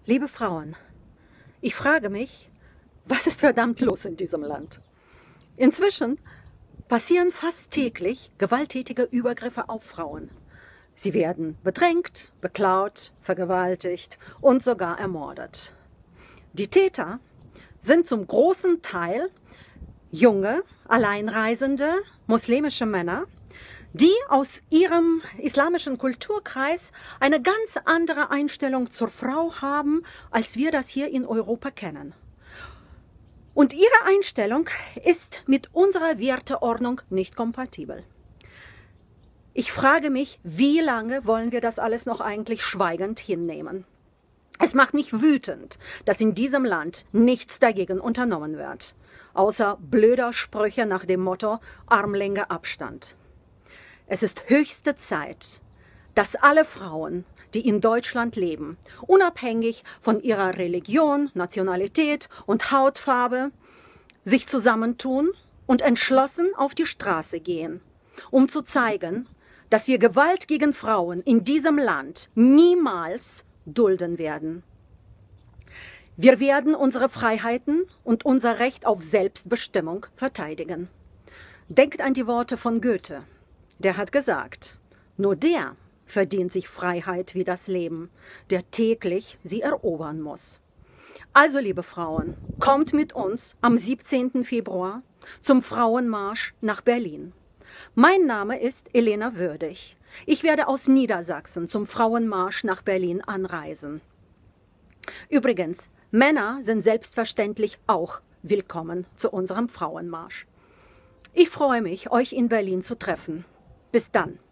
Liebe Frauen, ich frage mich, was ist verdammt los in diesem Land? Inzwischen passieren fast täglich gewalttätige Übergriffe auf Frauen. Sie werden bedrängt, beklaut, vergewaltigt und sogar ermordet. Die Täter sind zum großen Teil junge, alleinreisende muslimische Männer, die aus ihrem islamischen Kulturkreis eine ganz andere Einstellung zur Frau haben, als wir das hier in Europa kennen. Und ihre Einstellung ist mit unserer Werteordnung nicht kompatibel. Ich frage mich, wie lange wollen wir das alles noch eigentlich schweigend hinnehmen? Es macht mich wütend, dass in diesem Land nichts dagegen unternommen wird, außer blöder Sprüche nach dem Motto Armlänge Abstand. Es ist höchste Zeit, dass alle Frauen, die in Deutschland leben, unabhängig von ihrer Religion, Nationalität und Hautfarbe, sich zusammentun und entschlossen auf die Straße gehen, um zu zeigen, dass wir Gewalt gegen Frauen in diesem Land niemals dulden werden. Wir werden unsere Freiheiten und unser Recht auf Selbstbestimmung verteidigen. Denkt an die Worte von Goethe. Der hat gesagt, nur der verdient sich Freiheit wie das Leben, der täglich sie erobern muss. Also, liebe Frauen, kommt mit uns am 17. Februar zum Frauenmarsch nach Berlin. Mein Name ist Elena Würdig. Ich werde aus Niedersachsen zum Frauenmarsch nach Berlin anreisen. Übrigens, Männer sind selbstverständlich auch willkommen zu unserem Frauenmarsch. Ich freue mich, euch in Berlin zu treffen. Bis dann.